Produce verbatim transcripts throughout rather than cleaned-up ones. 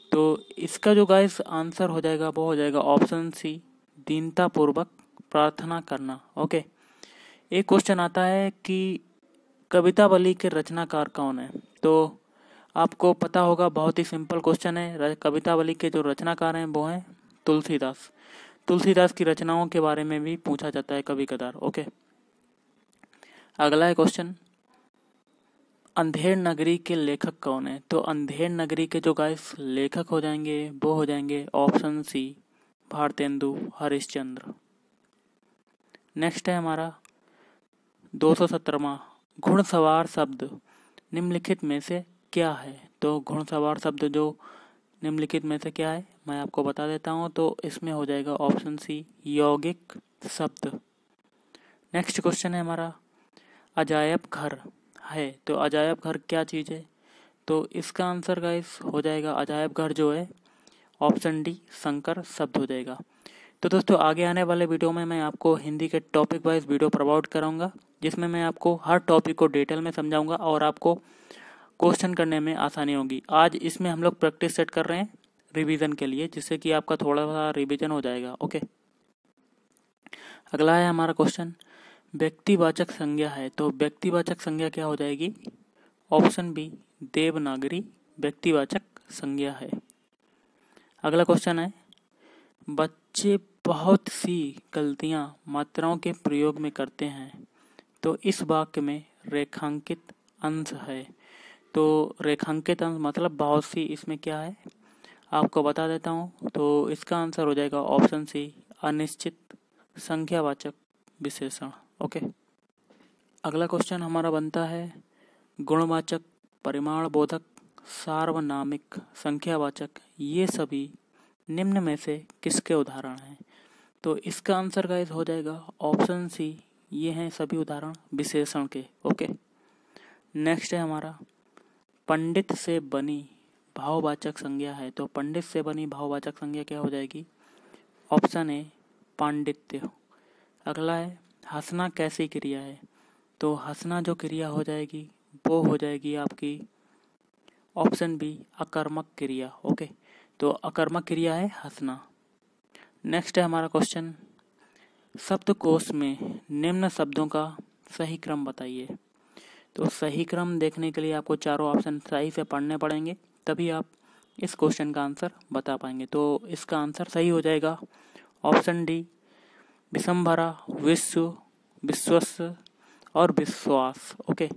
तो इसका जो गाइस आंसर हो जाएगा वो हो जाएगा ऑप्शन सी, दीनतापूर्वक प्रार्थना करना। ओके, एक क्वेश्चन आता है कि कवितावली के रचनाकार कौन है। तो आपको पता होगा, बहुत ही सिंपल क्वेश्चन है। कवितावली के जो रचनाकार हैं वो हैं तुलसीदास। तुलसीदास की रचनाओं के बारे में भी पूछा जाता है कभी कदार। ओके, अगला है क्वेश्चन, अंधेर नगरी के लेखक कौन है। तो अंधेर नगरी के जो गाइस लेखक हो जाएंगे वो हो जाएंगे option C, Bharatendu Harishchandra. Next है हमारा दो सौ सत्रहवां, घुड़सवार शब्द निम्नलिखित में से क्या है। तो घुड़सवार शब्द जो निम्नलिखित में से क्या है मैं आपको बता देता हूँ। तो इसमें हो जाएगा ऑप्शन सी, यौगिक शब्द। नेक्स्ट क्वेश्चन है हमारा, अजायब घर है। तो अजायब घर क्या चीज़ है। तो इसका आंसर गाइस हो जाएगा अजायब घर जो है ऑप्शन डी, शंकर शब्द हो जाएगा। तो दोस्तों आगे आने वाले वीडियो में मैं आपको हिंदी के टॉपिक वाइज वीडियो प्रोवाइड कराऊंगा, जिसमें मैं आपको हर टॉपिक को डिटेल में समझाऊंगा और आपको क्वेश्चन करने में आसानी होगी। आज इसमें हम लोग प्रैक्टिस सेट कर रहे हैं रिवीजन के लिए, जिससे कि आपका थोड़ा सा रिवीजन हो जाएगा। ओके, अगला है हमारा क्वेश्चन, व्यक्तिवाचक संज्ञा है। तो व्यक्तिवाचक संज्ञा क्या हो जाएगी, ऑप्शन बी, देवनागरी व्यक्तिवाचक संज्ञा है। अगला क्वेश्चन है, बच्चे बहुत सी गलतियां मात्राओं के प्रयोग में करते हैं, तो इस वाक्य में रेखांकित अंश है। तो रेखांकित अंश मतलब बहुत सी, इसमें क्या है आपको बता देता हूँ। तो इसका आंसर हो जाएगा ऑप्शन सी, अनिश्चित संख्यावाचक विशेषण। ओके, अगला क्वेश्चन हमारा बनता है, गुणवाचक, परिमाण बोधक, सार्वनामिक, संख्यावाचक, ये सभी निम्न में से किसके उदाहरण हैं। तो इसका आंसर गाइस हो जाएगा ऑप्शन सी, ये हैं सभी उदाहरण विशेषण के। ओके, नेक्स्ट है हमारा, पंडित से बनी भाववाचक संज्ञा है। तो पंडित से बनी भाववाचक संज्ञा क्या हो जाएगी, ऑप्शन ए, पांडित्य। अगला है, हंसना कैसी क्रिया है। तो हंसना जो क्रिया हो जाएगी वो हो जाएगी आपकी ऑप्शन बी, अकर्मक क्रिया। ओके, तो अकर्मक क्रिया है हंसना। नेक्स्ट है हमारा क्वेश्चन, शब्दकोश में निम्न शब्दों का सही क्रम बताइए। तो सही क्रम देखने के लिए आपको चारों ऑप्शन सही से पढ़ने पड़ेंगे, तभी आप इस क्वेश्चन का आंसर बता पाएंगे। तो इसका आंसर सही हो जाएगा ऑप्शन डी, विशंभरा, विश्व, विश्वस्य और विश्वास। ओके,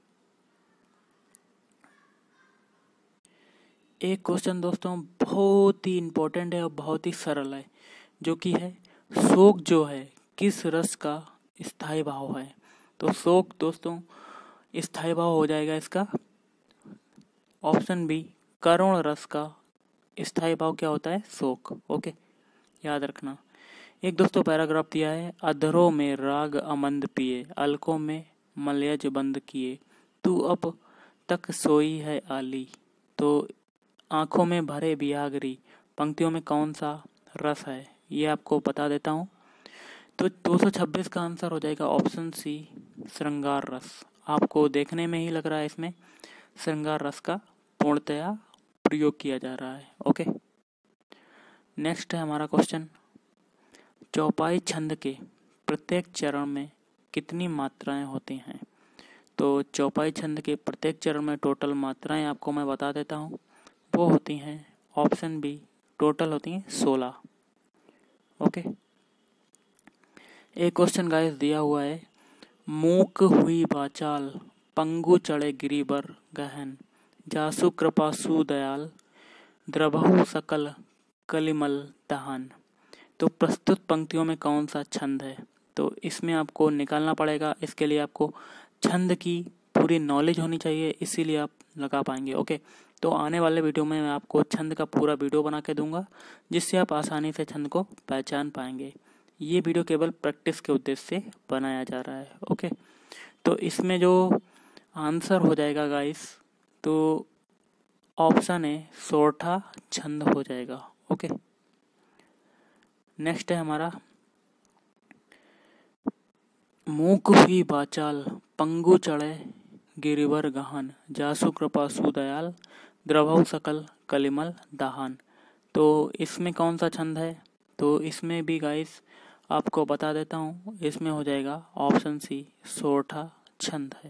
एक क्वेश्चन दोस्तों बहुत ही इंपॉर्टेंट है और बहुत ही सरल है, जो कि है शोक जो है किस रस का स्थायी भाव है। तो शोक दोस्तों स्थायी भाव हो जाएगा इसका ऑप्शन बी, करुण रस का स्थायी भाव क्या होता है, शोक। ओके, याद रखना। एक दोस्तों पैराग्राफ दिया है, अधरों में राग अमंद पिए, अलकों में मलयज बंद किए, तू अब तक सोई है आली। तो आंखों में भरे बियागरी पंक्तियों में कौन सा रस है, ये आपको बता देता हूँ। तो दो सौ छब्बीस का आंसर हो जाएगा ऑप्शन सी, श्रृंगार रस। आपको देखने में ही लग रहा है इसमें श्रृंगार रस का पूर्णतया प्रयोग किया जा रहा है। ओके, नेक्स्ट है हमारा क्वेश्चन, चौपाई छंद के प्रत्येक चरण में कितनी मात्राएं होती हैं। तो चौपाई छंद के प्रत्येक चरण में टोटल मात्राएं आपको मैं बता देता हूँ, वो होती हैं ऑप्शन बी, टोटल होती हैं सोलह। ओके, एक क्वेश्चन गाइस दिया हुआ है, मूक हुई वाचाल पंगु चढ़े गिरिवर गहन, जासु कृपा सुदयाल द्रवहु सकल कलिमल दहन। तो प्रस्तुत पंक्तियों में कौन सा छंद है। तो इसमें आपको निकालना पड़ेगा, इसके लिए आपको छंद की पूरी नॉलेज होनी चाहिए, इसीलिए आप लगा पाएंगे। ओके, तो आने वाले वीडियो में मैं आपको छंद का पूरा वीडियो बना के दूंगा, जिससे आप आसानी से छंद को पहचान पाएंगे। ये वीडियो केवल प्रैक्टिस के उद्देश्य से बनाया जा रहा है। ओके, तो इसमें जो आंसर हो जाएगा गाइस, तो ऑप्शन है सोरठा छंद हो जाएगा। ओके, नेक्स्ट है हमारा, मूक हुई वाचाल पंगु चढ़े गिरिवर गहन, जासु कृपा सुदयाल द्रवहु सकल कलिमल दाहान। तो इसमें कौन सा छंद है? तो इसमें भी गाइस आपको बता देता हूँ, इसमें हो जाएगा ऑप्शन सी सोरठा छंद है।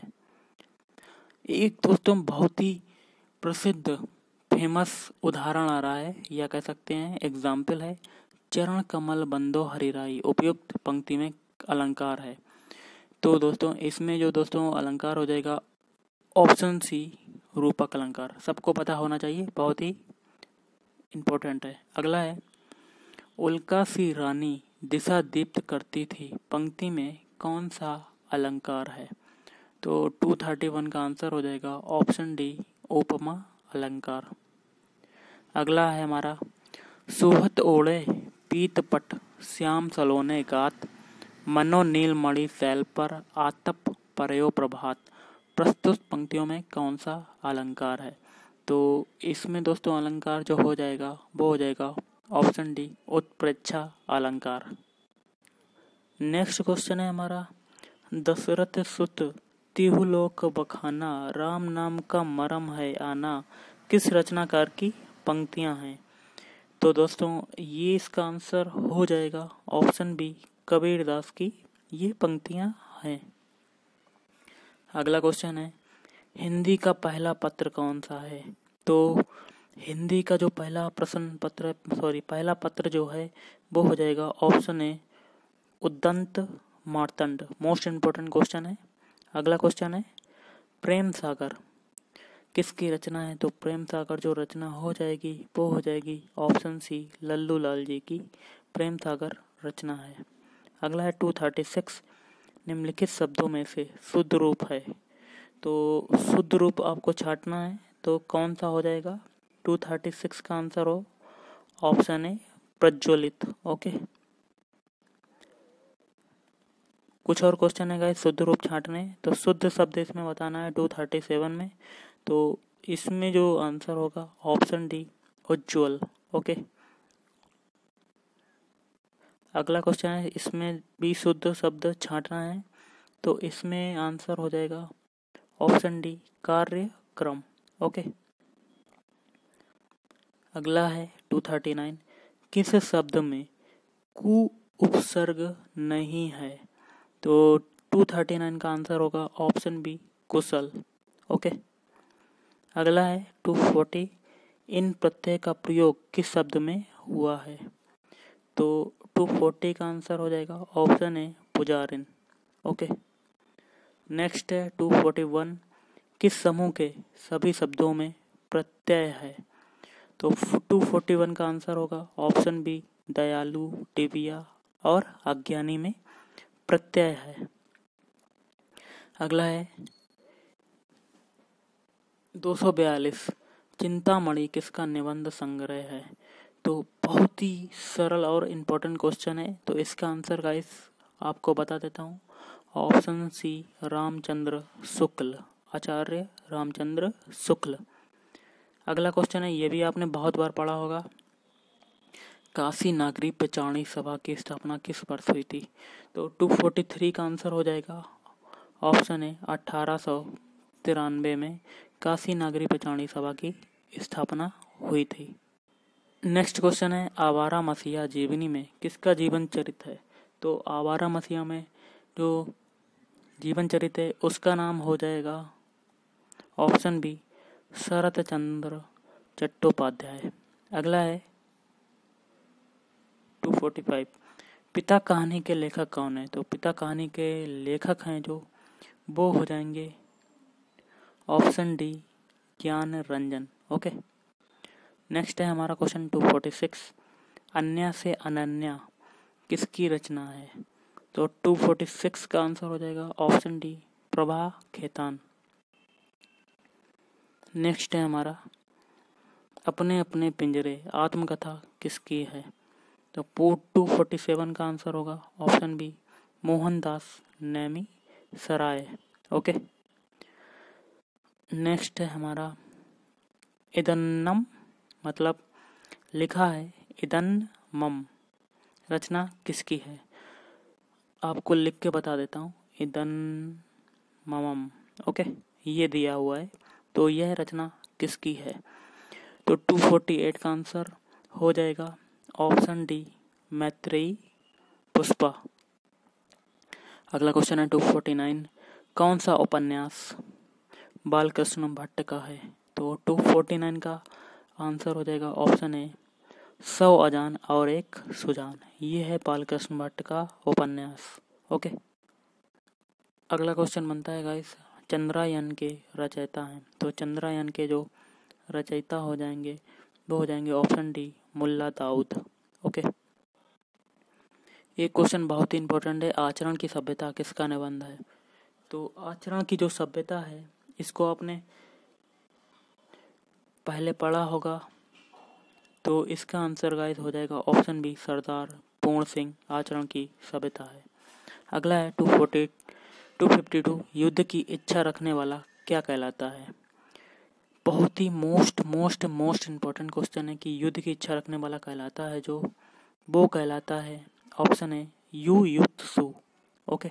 एक दोस्तों बहुत ही प्रसिद्ध फेमस उदाहरण आ रहा है, या कह सकते हैं एग्जाम्पल है, चरण कमल बंदो हरिराई उपयुक्त पंक्ति में अलंकार है। तो दोस्तों इसमें जो दोस्तों अलंकार हो जाएगा ऑप्शन सी रूपक अलंकार। सबको पता होना चाहिए, बहुत ही इम्पोर्टेंट है। अगला है उल्का सी रानी दिशा दीप्त करती थी, पंक्ति में कौन सा अलंकार है? तो दो सौ इकतीस का आंसर हो जाएगा ऑप्शन डी उपमा अलंकार। अगला है हमारा सुहत ओढ़े पीत पट श्याम सलोने गात, मनो नील मणि शैल पर आतप परयो प्रभात, प्रस्तुत पंक्तियों में कौन सा अलंकार है? तो इसमें दोस्तों अलंकार जो हो जाएगा वो हो जाएगा ऑप्शन डी उत्प्रेक्षा अलंकार। नेक्स्ट क्वेश्चन है हमारा दशरथ सुत तिहु लोक बखाना, राम नाम का मरम है आना, किस रचनाकार की पंक्तियां हैं? तो दोस्तों ये इसका आंसर हो जाएगा ऑप्शन बी कबीरदास की ये पंक्तियां हैं। अगला क्वेश्चन है हिंदी का पहला पत्र कौन सा है? तो हिंदी का जो पहला प्रश्न पत्र सॉरी पहला पत्र जो है वो हो जाएगा option A Udant Martand. Most important question है। अगला क्वेश्चन है प्रेम सागर किसकी रचना है? तो प्रेम सागर जो रचना हो जाएगी वो हो जाएगी ऑप्शन सी लल्लू लाल जी की प्रेम सागर रचना है। अगला है दो सौ छत्तीस निम्नलिखित शब्दों में से शुद्ध रूप है। तो शुद्ध रूप आपको छांटना है, तो कौन सा हो जाएगा? दो सौ छत्तीस का आंसर हो ऑप्शन ए प्रज्वलित। ओके, कुछ और क्वेश्चन है गाइस शुद्ध रूप छांटने, तो शुद्ध शब्द इसमें बताना है दो सौ सैंतीस में। तो इसमें जो आंसर होगा ऑप्शन डी उज्ज्वल। ओके, अगला क्वेश्चन है इसमें भी शुद्ध शब्द छांटना है, तो इसमें आंसर हो जाएगा ऑप्शन डी कार्यक्रम। ओके, अगला है दो सौ उनतालीस किस शब्द में कु उपसर्ग नहीं है? तो दो सौ उनतालीस का आंसर होगा ऑप्शन बी कुशल। ओके, अगला है दो सौ चालीस इन प्रत्यय का प्रयोग किस शब्द में हुआ है? तो दो सौ चालीस का आंसर हो जाएगा ऑप्शन ए पुजारिन। ओके, नेक्स्ट है दो सौ इकतालीस किस समूह के सभी शब्दों में प्रत्यय है? तो दो सौ इकतालीस का आंसर होगा ऑप्शन बी दयालु दिव्या और अज्ञानी में प्रत्यय है। अगला है दो सौ बयालीस चिंतामणि किसका निबंध संग्रह है? तो बहुत ही सरल और इम्पोर्टेंट क्वेश्चन है, तो इसका आंसर गाइस आपको बता देता हूँ ऑप्शन सी रामचंद्र शुक्ल, आचार्य रामचंद्र शुक्ल। अगला क्वेश्चन है ये भी आपने बहुत बार पढ़ा होगा, काशी नागरी पचाणी सभा की स्थापना किस वर्ष हुई थी? तो दो सौ तैंतालीस का आंसर हो जाएगा ऑप्शन है अठारह सौ तिरानवे में काशी नागरी पचाणी सभा की स्थापना हुई थी। नेक्स्ट क्वेश्चन है आवारा मसीहा जीवनी में किसका जीवन चरित्र है? तो आवारा मसीहा में जो जीवन चरित्र है उसका नाम हो जाएगा ऑप्शन बी शरत चंद्र चट्टोपाध्याय। अगला है दो सौ पैंतालीस पिता कहानी के लेखक कौन है? तो पिता कहानी के लेखक हैं जो वो हो जाएंगे ऑप्शन डी ज्ञान रंजन। ओके, नेक्स्ट है हमारा क्वेश्चन दो सौ छियालीस अन्या से अनन्या किसकी रचना है? तो दो सौ छियालीस का आंसर हो जाएगा option D Prabha Khaitan. Next है हमारा अपने अपने पिंजरे आत्मकथा किसकी है? तो दो सौ सैंतालीस का आंसर होगा option B Mohandas Naimishray. Okay, next है हमारा इदन्नम मतलब लिखा है इदन्नमम रचना किसकी है? आपको लिख के बता देता हूँ इदन्नमम। ओके, ये दिया हुआ है, तो यह रचना किसकी है? तो टू फोर्टी एट का आंसर हो जाएगा ऑप्शन डी मैत्रेयी पुष्पा। अगला क्वेश्चन है टू फोर्टी नाइन, कौन सा उपन्यास बालकृष्ण भट्ट का है? तो टू फोर्टी नाइन का आंसर हो जाएगा ऑप्शन ए सौ अजान और एक सुजान। ये है बालकृष्ण भट्ट का उपन्यास। ओके, अगला क्वेश्चन बनता है गाइस, चंद्रयान के रचयिता हैं। तो चंद्रयान के जो रचयिता हो जाएंगे वो हो जाएंगे option D Mulla Daud. Okay, एक क्वेश्चन बहुत ही इंपॉर्टेंट है, आचरण की सभ्यता किसका निबंध है? तो आचरण की जो सभ्यता है इसको आपने पहले पढ़ा होगा, तो इसका आंसर गाइस हो जाएगा ऑप्शन बी सरदार पूर्ण सिंह आचरण की सभ्यता है। अगला है two forty two fifty two, युद्ध की इच्छा रखने वाला क्या कहलाता है? बहुत ही most most most important question है कि युद्ध की इच्छा रखने वाला कहलाता है जो वो कहलाता है ऑप्शन है यू युत्सु। ओके,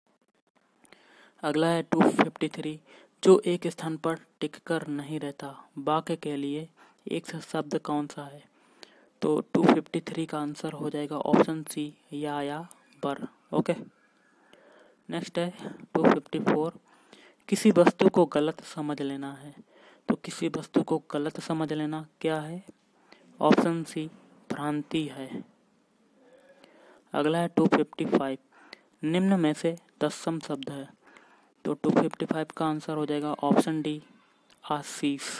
अगला है टू फिफ्टी थ्री, जो एक स्थान पर टिककर नहीं रहता वाक्य के लिए एक शब्द कौन सा है? तो टू फिफ्टी थ्री का आंसर हो जाएगा ऑप्शन सी या या बर। ओके, नेक्स्ट है टू फिफ्टी फोर, किसी वस्तु को गलत समझ लेना है। तो किसी वस्तु को गलत समझ लेना क्या है? ऑप्शन सी भ्रांति है। अगला है टू फिफ्टी फाइव, निम्न में से तत्सम शब्द है। तो टू फिफ्टी फाइव का आंसर हो जाएगा ऑप्शन डी आशीष।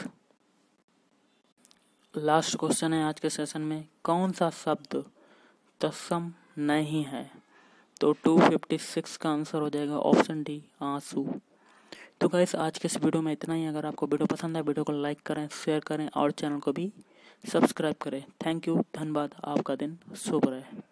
लास्ट क्वेश्चन है आज के सेशन में, कौन सा शब्द तत्सम नहीं है? तो टू फिफ्टी सिक्स का आंसर हो जाएगा ऑप्शन डी आंसू। तो गाइस आज के इस वीडियो में इतना ही। अगर आपको वीडियो पसंद है वीडियो को लाइक करें, शेयर करें और चैनल को भी सब्सक्राइब करें। थैंक यू, धन्यवाद, आपका दिन शुभ रहे।